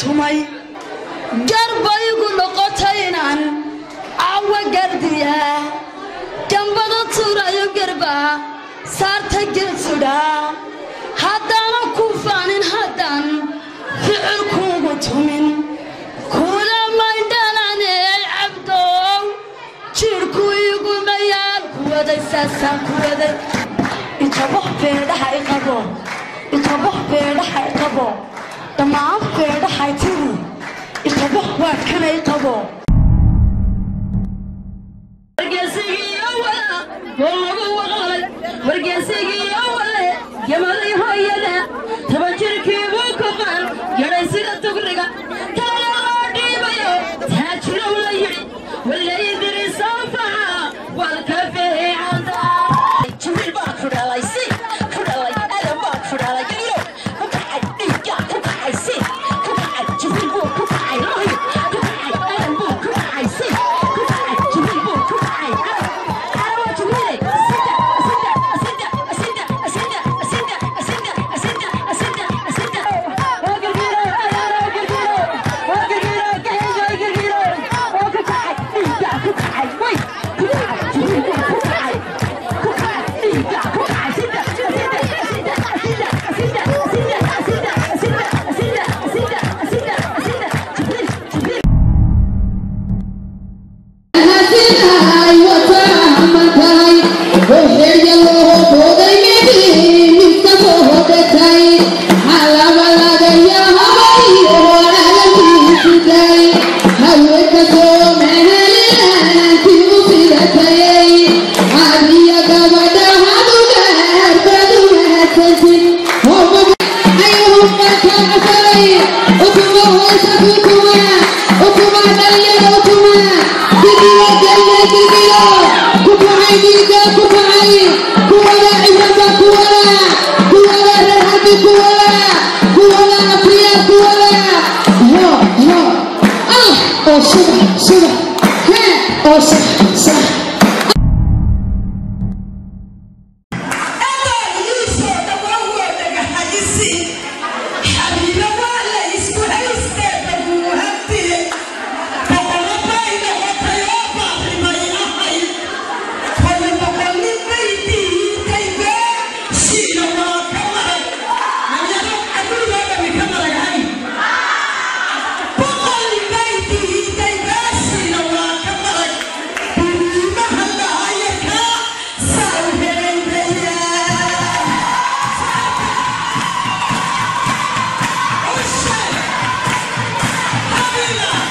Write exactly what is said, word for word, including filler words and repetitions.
tumay garbaygu noqotaynan awa gardiya gambada turayo garba saarta gelsuda haddana ku faanin haddan ficilkuugu tumin kula maydhanane cabdow jirku igu mayaan kuwaday saasaan kuwaday intaboh beedhaha i qabo intaboh beedhaha i qabo dhammaan beedhahay tiri intaboh waad kana i qabo wargeysigii awale yamalay hooyada toban jirkii buu ku qan yaray sida tugriga taloo dhiibayo taajirow la yidhi walayidiri soofaca walka fiicanta jibriil baa ku dhalay si ku dhalay adam baa ku dhalay gariyo ku kacay dhiigga ku kacay si ku kacay jibriil buu ku kacay lohi ku kacay adam buu ku kacay si ku kacay jibriil buu ku kacay arawa jibriil Happy